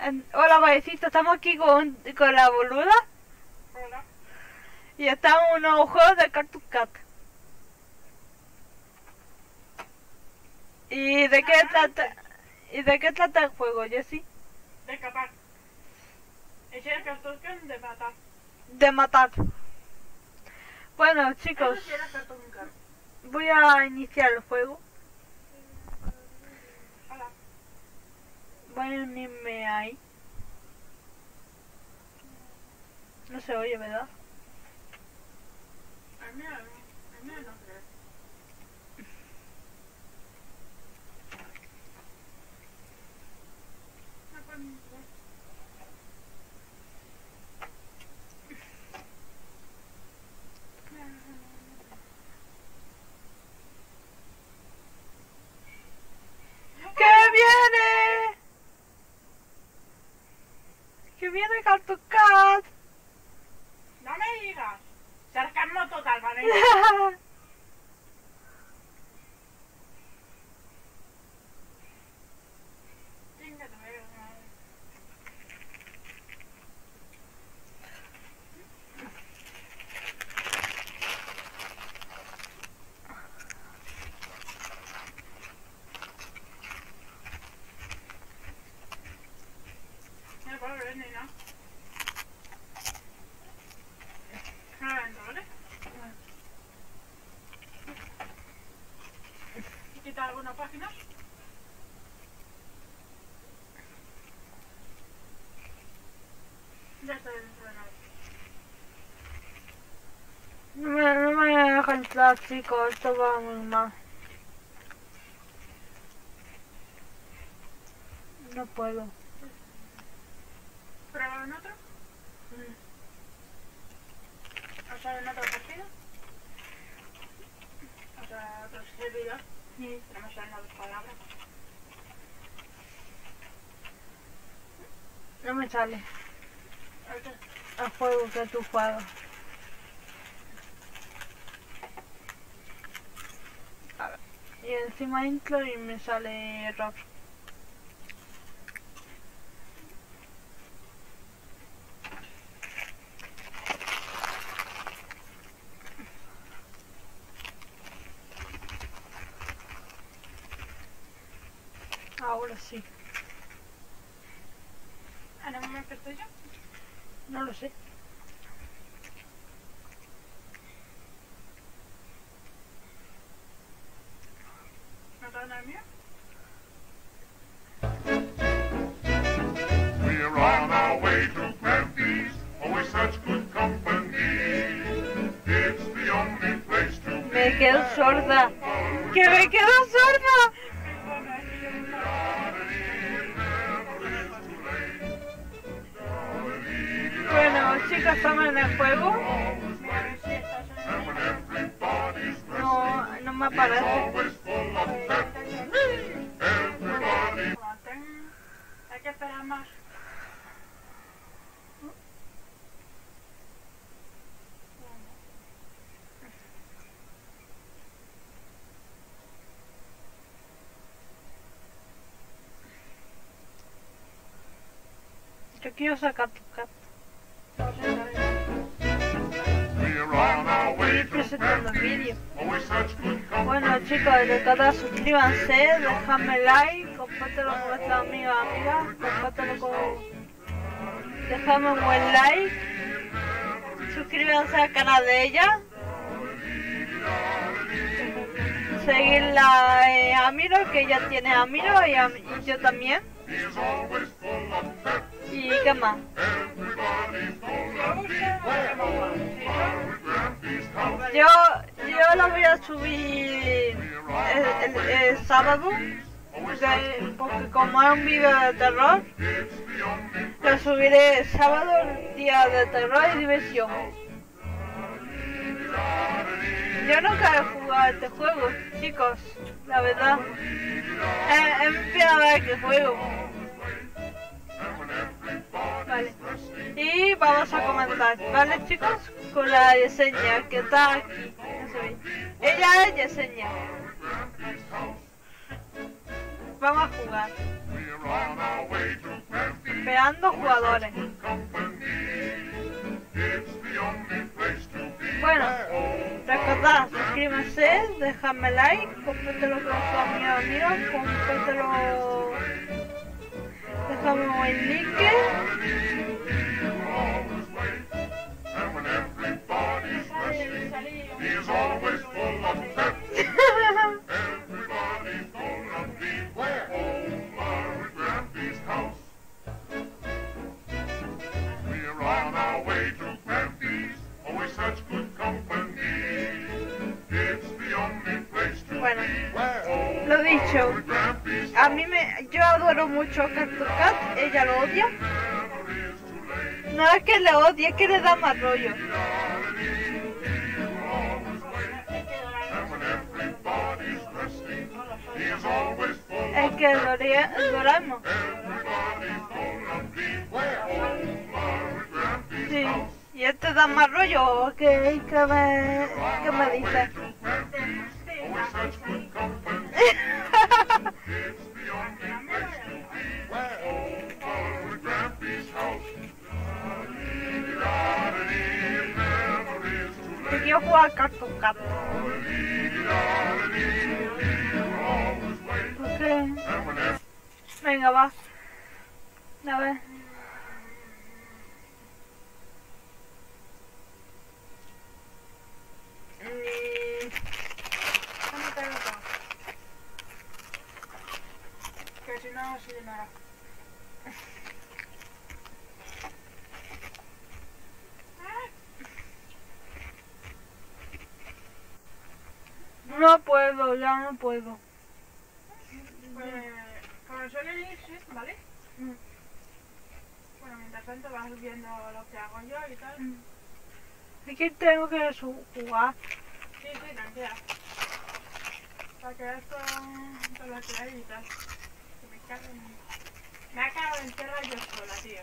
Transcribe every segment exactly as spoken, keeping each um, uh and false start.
Hola, Vallecito, estamos aquí con, con la boluda. Hola. Y estamos en un nuevo juego de Cartoon Cat. ¿Y de qué trata? ¿Y de qué trata el juego, Jessy? De capar. Ese es el Cartoon Cat de matar. De matar. Bueno, chicos, Eso sí era Cartoon Cat. voy a iniciar el juego. Hola. Voy a unirme ahí. No se oye, ¿verdad? Al mío, al mío no creo. No puedo ni ver. ¡Que viene! ¡Que viene Cartoon Cat! No me digas. Sarcasmo total, ¿vale? Chinga tu madre. No puedo ver ni nada. No lo entro, ¿vale? Quita algunas páginas. Ya estoy dentro de nada. No me, no me deja entrar, chicos, esto va muy mal. No puedo. ¿Prueba en otro? O sea, en otro partido. O sea, otro servidor. Sí. Tenemos las nuevas palabras. No me sale Otro. el juego que tú juegas. A ver. Y encima intro y me sale error. Ahora sí. ¿En el momento que estoy yo? No lo sé. ¿No está en el mío? We're on our way to Grampy's, always such good company. It's the only place to be. Me quedo sorda. ¡Que me quedo sorda! Bueno, chicos, estamos en el juego. No, no me aparece. Hay que esperar más. Yo quiero sacar tu cat. We're on our way Estoy to presentando el Grampy's, vídeo. always such good company. Bueno, chicos, de cada suscríbanse, dejadme like, compártelo con vuestros amigos, amigas, compártelo con... Dejadme un buen like, suscríbanse al canal de ella, seguirla eh, a Miro, que ella tiene a Miro y, a, y yo también. He's always full of pep. ¿Y qué más? Everybody's Grampy's house. Yo, yo lo voy a subir el, el- el sábado, porque, porque como es un vídeo de terror, It's the only lo subiré el sábado, el día de terror y diversión. Yo nunca he jugado este juego, chicos, la verdad. Es, es mi primera vez que juego. Vale. Y vamos a comenzar, ¿vale, chicos? Con la Yesenia, que está aquí. No se ve. Ella es Yesenia. Vamos a jugar. We're on our way to Grampy's. Esperando jugadores. Bueno, recordad, suscríbanse, dejadme like, compártelo con sus amigos amigos, compártelo, dejadme un buen like. Bueno, lo dicho, a mí me, yo adoro mucho a Cat to Cat, ella lo odia. No es que le odie, es que le da más rollo. Es que Doraemon. Sí, y este da más rollo, ¿qué, qué me, qué me dice? Que quiero jugar Cat to Cat. ¿Por qué? Venga, va. A ver. Que si no, se llenará. No puedo, ya no puedo. Pues, como suele irse, ¿vale? Mm. Bueno, mientras tanto vas viendo lo que hago yo y tal. Mm. Es que tengo que jugar. Sí, sí, tranquila. Para que esto todo lo que hay y tal. Que me cago en... Me ha cagado en tierra yo sola, tío.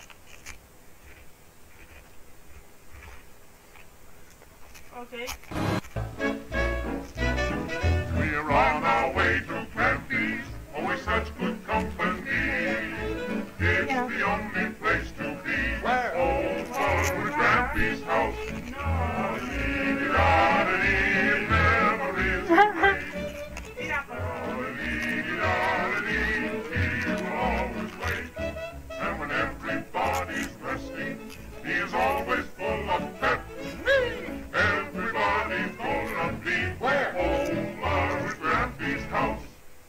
Ok. We're on our way to Grampy's, always such good company. It's Yeah. the only place to be. Over Grampy's house. Dee-dee-da-da-dee, memories away. Mira, por Dee-dee-da-da-dee, he will always wait. And when everybody's resting, he is always full of pep. Everybody's gonna be where? Over Grampy's house.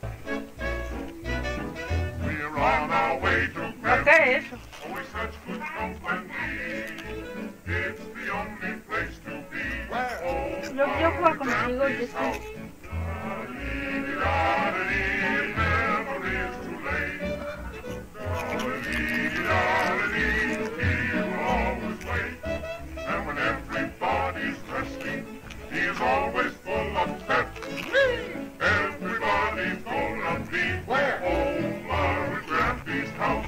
We're on our way to ¿Qué Grampy's. es eso? Always such good company. It's the only place to be. Yo quiero jugar contigo, y estoy... Dee-dee-da-da-dee, memories too late. Dee-dee-da-da-dee, he will always wait. And when everybody's resting, he is always full of pep. Everybody's gonna be where? Over at Grampy's house.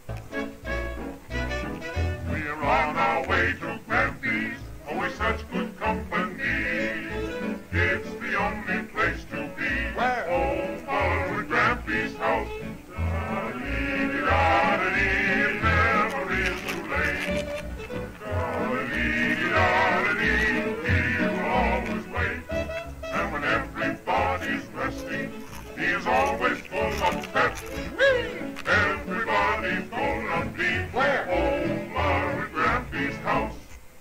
We're on our way to Grampy's, always such good company. It's the only place to be. Over at Grampy's house. Dee-dee-da-da-dee, memories too late. Dee-dee-da-da-dee, he will always wait. And when everybody's resting, he is always full of pep. Everybody's gonna be where? Over at Grampy's house.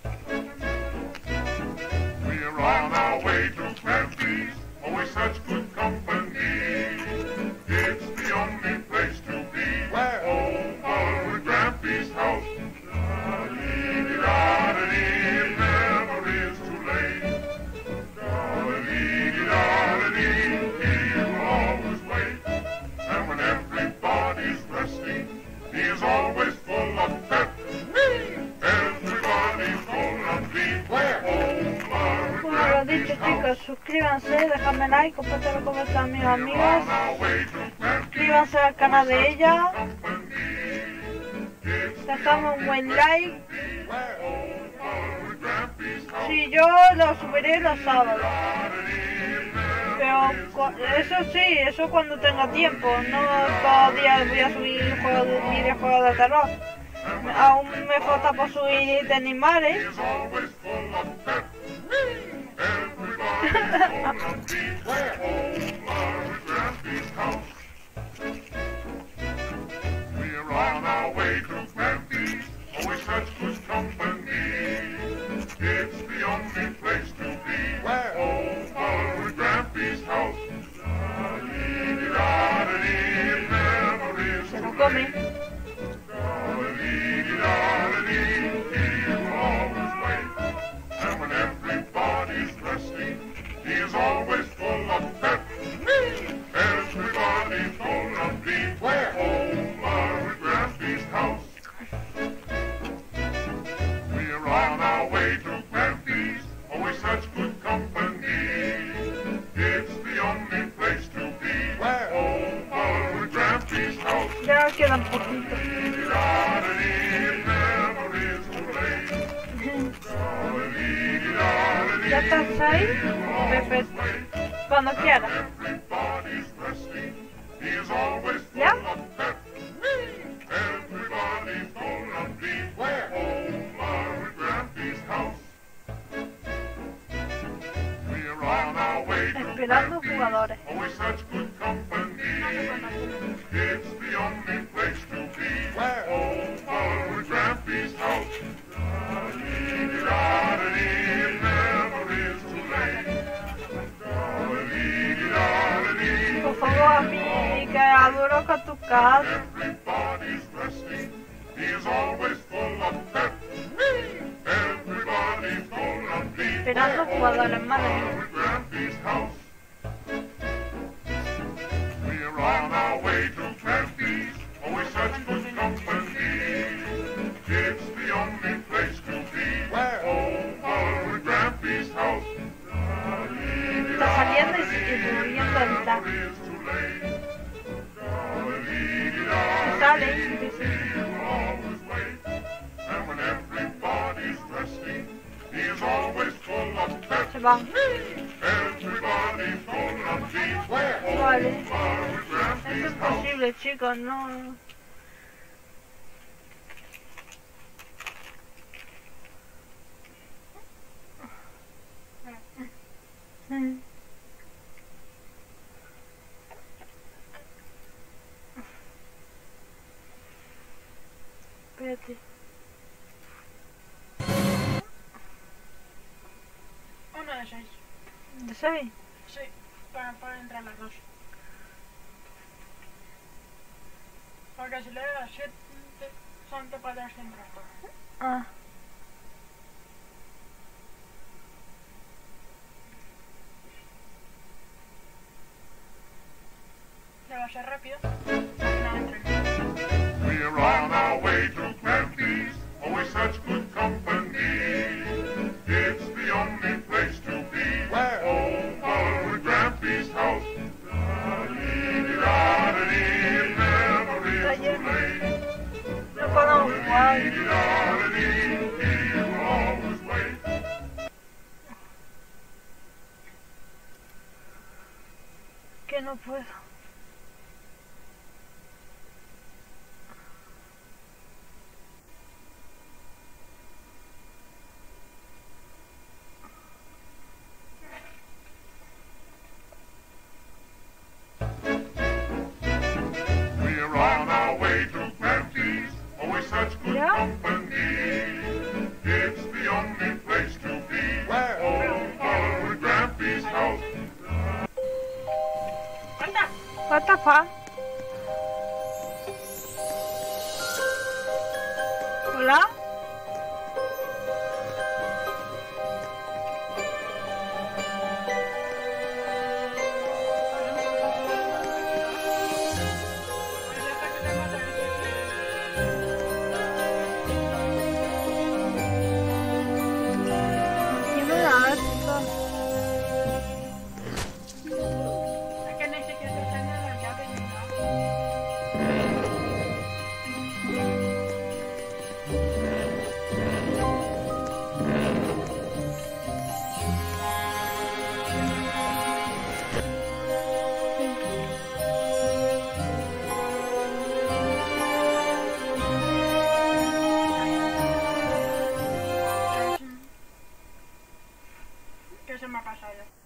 We're on our way to Grampy's, always such good company. It's the only place to be. Over at Grampy's house. Dee-dee-da-da-dee, memories too late. Dee-dee-da-da-dee, he will always wait. And when everybody's resting, he is always full of pep. Everybody's gonna be where? Over Bueno, at lo dicho, Grampy's house. chicos, suscríbanse, dejadme like, compártelo con vuestros amigos amigas. On our way to Grampy's, Suscríbanse al canal de ella, company. It's dejadme un buen like. over at Grampy's house. Si yo lo subiré los sábados. Dee-dee-da-da-dee, Pero eso sí, eso cuando tenga tiempo. No todos los días voy a subir juegos de videojuegos de terror. Aún me falta por subir de animales. Se lo come. Ya quedan poquito. ¿Ya estás ahí? Perfecto. Cuando quieras. ¿Ya? Esperando jugadores. Por favor, a mí que adoro CatCat. Esperando jugadores, madre mía. Está saliendo y sigue subiendo el tag. Se sale y sigue subiendo. Se va. Vale. Es imposible, chicos, no. Espérate. Uno de seis. ¿De seis? Sí, para poder entrar las dos. Porque si le das siete, son que podrás entrar todas. Ah. Le va a ser rápido. No entran. We're on our way to Grampy's, always such good company. It's the only place to be. Where? Over at Grampy's house. It never is too late. No podemos jugar. He'll always wait. Que no puedo. We're on our way to Grampy's, always such good Yeah? company. It's the only place to be. Where? Over at Grampy's house. ¡Anda! What the fuck? ¿Hola? ¿Qué me da esto? Es que ni siquiera te están dando la llave ni nada. me ha pasado.